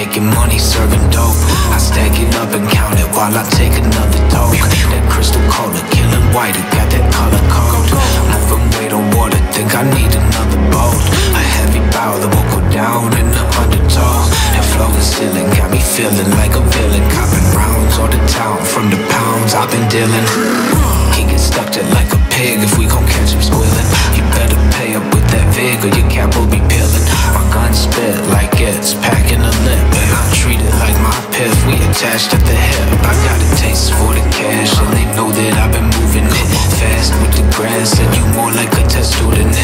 making money serving dope. I stack it up and count it while I take another toke. That crystal color, killing white, it got that color code. Moving weight on water, think I need another boat. A heavy bow that won't go down in the undertow. That floating ceiling got me feeling like a villain. Copping rounds all the town from the pounds I've been dealing. He gets stuck to like a pig if we gon' catch him squealing. You better pay up with that vig or your cap will be peeling. My gun spit like it's packing a lip, and I treat it like my piff. We attached at the hip. I got a taste for the cash, and they know that I've been moving it fast with the grass. And you more like a test student.